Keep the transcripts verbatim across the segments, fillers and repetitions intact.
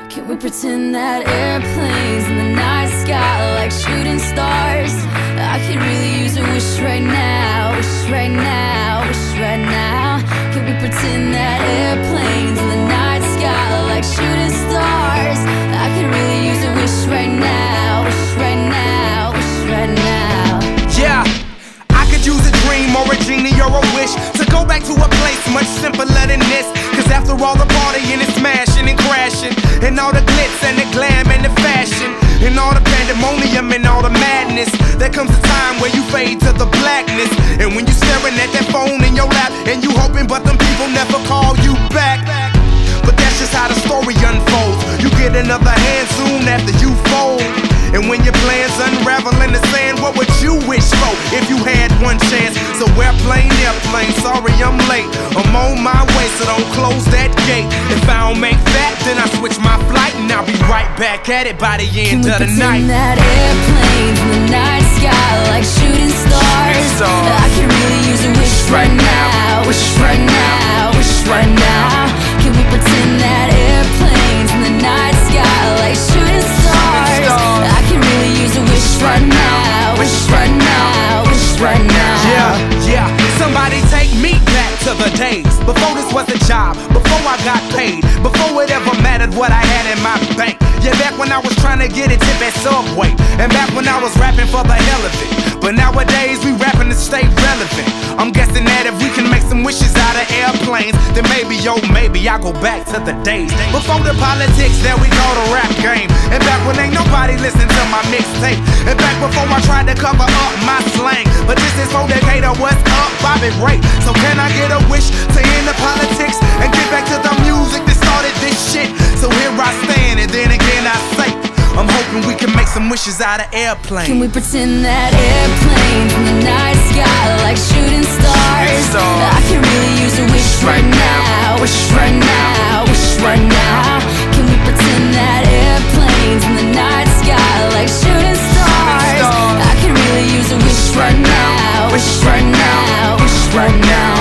Can we pretend that airplanes in the night sky like shooting stars? I could really use a wish right now, wish right now, wish right now. Can we pretend that airplanes in the night sky like shooting stars? I could really use a wish right now, wish right now, wish right now. Yeah, I could use a dream or a genie or a wish to go back to a place much simpler than this. Cause after all the partying and smashing and crashing, and all the glitz and the glam and the fashion, and all the pandemonium and all the madness, there comes a time where you fade to the blackness. And when you staring at that phone in your lap, and you hoping but them people never call you back. But that's just how the story unfolds. You get another hand soon after you fold. And when your plans unravel in the sand, what would you wish for if you had one chance? So airplane, airplane, sorry I'm late. I'm on my way, so don't close that gate. If I don't make that, then I switch my flight, and I'll be right back at it by the end of the night. Can we pretend that airplanes in the night sky like shooting stars? I can really use a wish right now, wish right now, wish right now. Can we pretend that airplanes in the night sky like shooting stars? I can really use a wish right now, wish right now, wish right now. Yeah, yeah, somebody take me back to the days before this was a job, before I got paid, before it ever mattered what I had in my bank. Yeah, back when I was trying to get a tip at Subway, and back when I was rapping for the hell of it. But nowadays we rapping to stay relevant. I'm guessing that if we can make some wishes out of airplanes, then maybe, yo, maybe I'll go back to the days before the politics that we call the rap game. And back when ain't nobody listened to my mixtape. And back before I tried to cover up my slang. But this is for Decatur, what's up, Bobby Ray? So can I get a wish to end the politics and get back to the music that started this shit? So here I stand, and then again I say, I'm hoping we can make some wishes out of airplanes. Can we pretend that airplanes in the night sky like shooting stars? I can really use a wish right now, wish right now, wish right now. Can we pretend that airplanes in the night sky like shooting stars? I can really use a wish right now, wish right now, wish right now.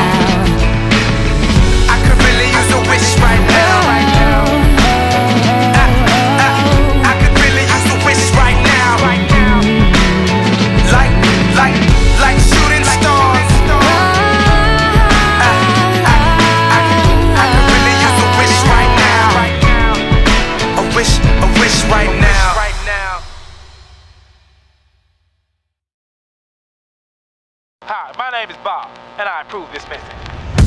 I could really use a wish right now. Hi, my name is Bob, and I approve this message.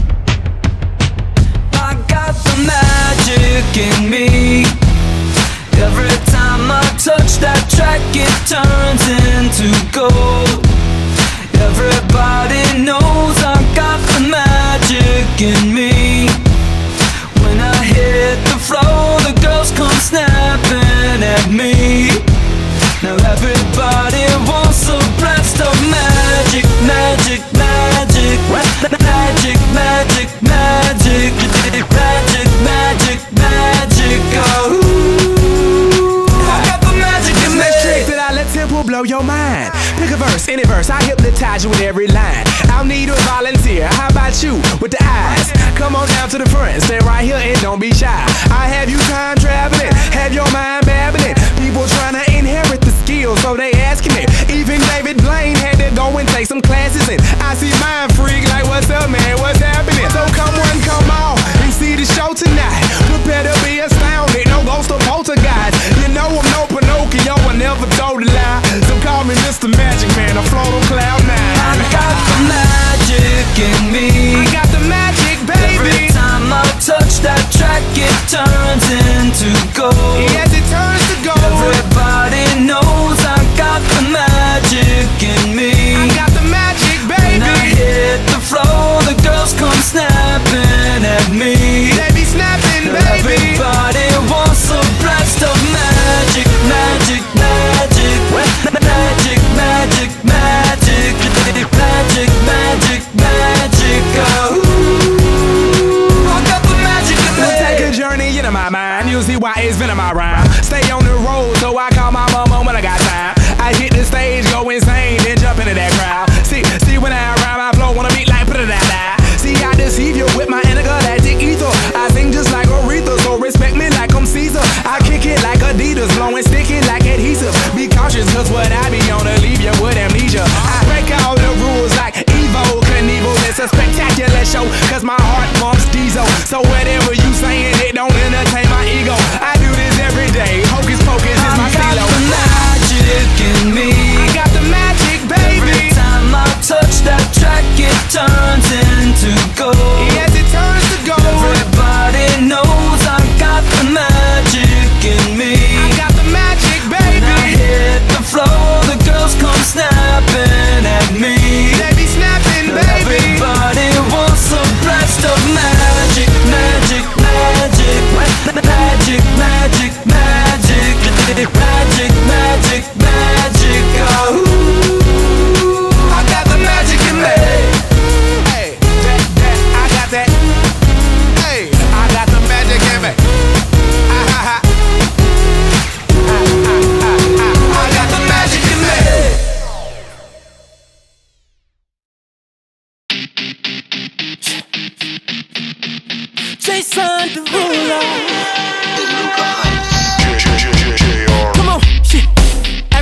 I got the magic in me. Every time I touch that track, it turns into gold. Everybody knows I got the magic in me. When I hit the floor, the girls come snapping at me. Now everybody wants a blast of magic, magic, magic, magic, magic, magic, magic, magic, magic, oh. I got the magic in me. Next trick that I let tempo blow your mind. Pick a verse, any verse, I hypnotize you with every line. I'll need a volunteer, how about you with the eyes? Come on down to the front, stay right here and don't be shy. I have you time traveling, have your mind babbling. People trying to inherit the skills, so they asking me. Even David Blaine had to go and take some classes, and I see mind freak like, what's up, man, what's happening? So come one, come on, and see the show tonight. Prepare to be astounded, no ghost or poltergeist. You know I'm no Pinocchio, I never told a lie. So call me Mister Magic Man, I float on cloud nine. I got the magic in me. I got the magic, baby. Every time I touch that track, it turns into gold. Yes, it turns to gold. Everybody knows I got the magic in me. I got the magic, baby. When I hit the floor, the girls come snapping at me. They be snapping, baby. Everybody wants a blast of magic, magic, magic, magic, magic, magic, magic, magic, magic, oh. I got the magic in me. We'll take a journey into my mind. You'll see why it's been in my rhyme.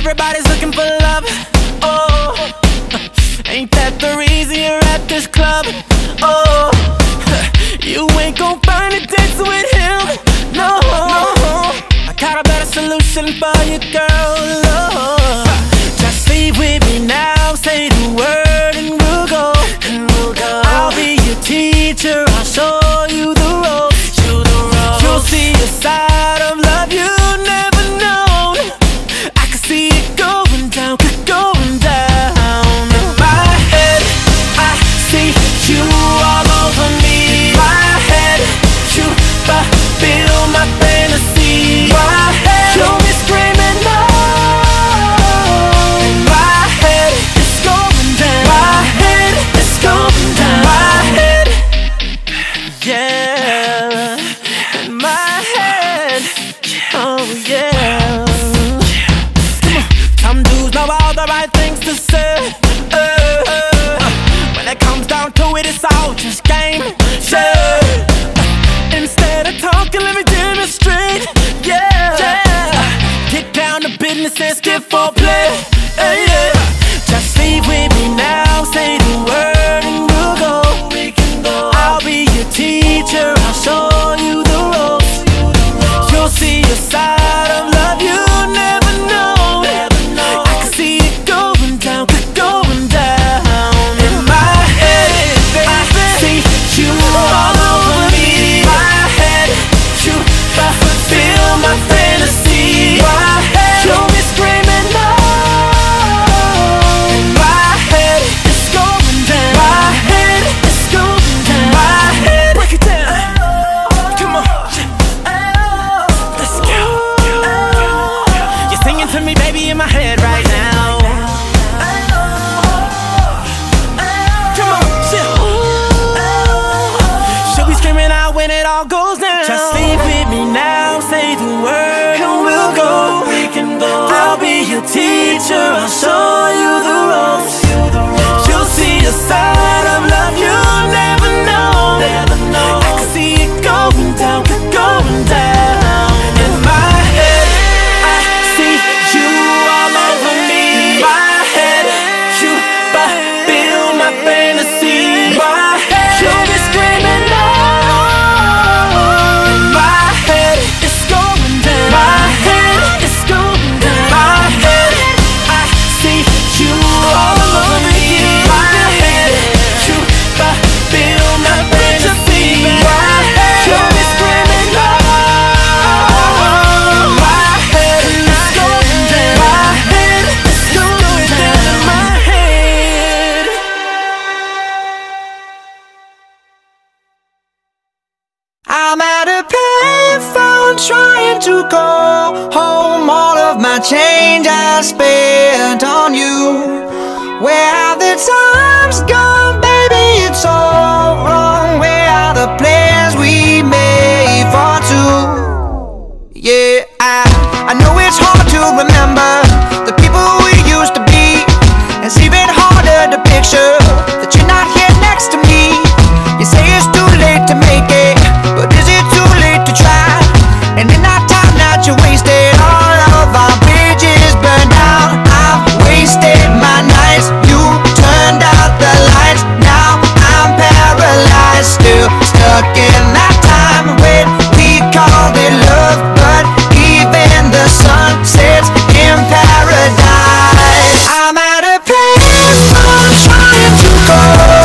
everybody's looking for love. Oh, ain't that the reason you're at this club? Oh, you ain't gon' find a dance with him. No, no, I got a better solution for you, girl. Oh, just leave with me now, say the word and we'll go. And we'll go. I'll be your teacher, I'll show you the ropes. You the ropes. You'll see a side of love you never known. I can see it going down, going down. In my head, I see you all over me. My head, you fulfill my fantasy. My head, you be screaming no. In my head, it's going down. My head, it's going down. My head, yeah. In my head, oh yeah. Some dudes know all the right things to say. Uh, when it comes down to it, it's all just game. Yeah. Instead of talking, let me demonstrate. Yeah. Yeah. Get down to business and skip for play. Uh, yeah. Just leave with me now, say the word and we'll go. We can go. I'll be your teacher, I'll show you the ropes. You'll see a side of love you never know. I can see it going down, going down. In my head, I see you all over me. My head, you fulfill my fantasy. My head, you'll be screaming no. In my head, it's going down. My head, it's going down. My head, break it down. Come on, let's go. You're singing to me, baby, in my head right now. Come on, chill. She'll be screaming out when it all goes down. Just leave with me now, say the word and we'll go. We can go. I'll be your teacher, I'll show you the ropes. You'll see a side of love you never know. I can see it going down, going down. In my head, I see you all over me. My head, you fulfill my fantasy. My head, you'll be screaming no. In my head, it's going down. My head, it's going down. My head, I see you all over me. My head, you fulfill my fantasy. My head, you'll be screaming no. My head, it's going down. My head, it's going down. My head. I'm at a payphone trying to call home. All of my change I spent on you. Where have the times gone, baby? It's all wrong. Where are the plans we made for two? Yeah, I, I know it's hard to remember the people we used to be. It's even harder to picture that you're not here next to me. You say it's too late to make it, but is it too late to try? And in that time that you wasted, all of our bridges burned down. I've wasted my nights, you turned out the lights. Now I'm paralyzed, still stuck in that time when we called it love. But even the sun sets in paradise. I'm at a place where I'm trying to go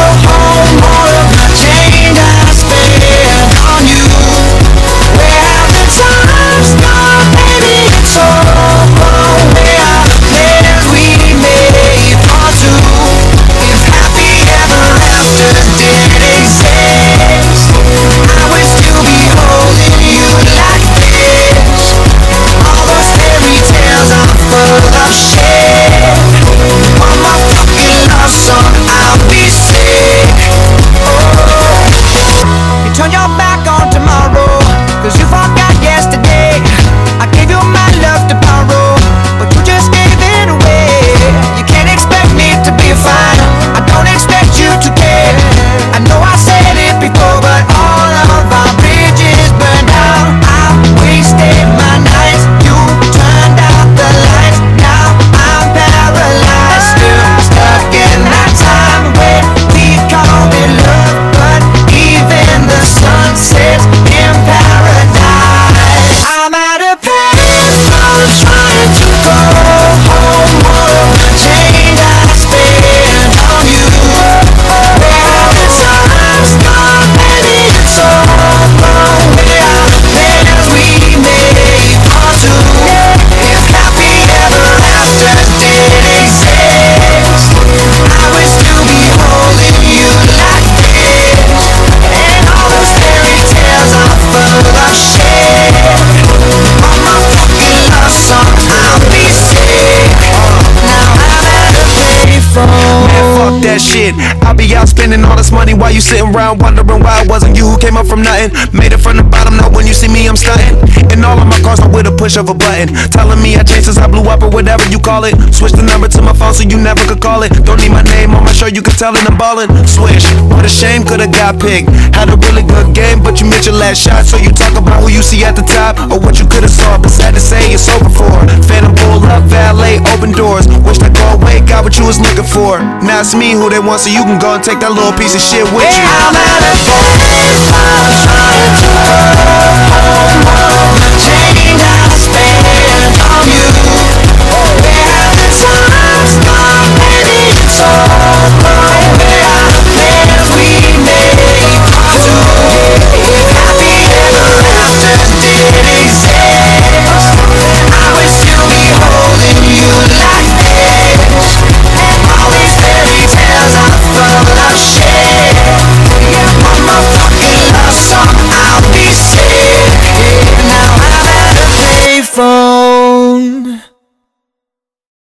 phone. Man, fuck that shit. I'll be out spending all this money while you sitting around wondering why it wasn't you who came up from nothing. Made it from the bottom, now when you see me I'm stunting. And all of my cars are with a push of a button, telling me I changed since I blew up or whatever you call it. Switch the number to my phone so you never could call it. Don't need my name on my shirt, you can tell it I'm ballin'. Swish, what a shame, could've got picked. Had a really good game, but you missed your last shot. So you talk about who you see at the top or what you could've saw, but sad to say it's over for. Phantom pull up, valet, open doors. Wish that go away, got what you was looking for. Now it's me who they want, so you can go and take that little piece of shit with you. Yeah, I'm at a payphone trying to go home. All of my change I spent on you. Where have the times gone? Maybe it's all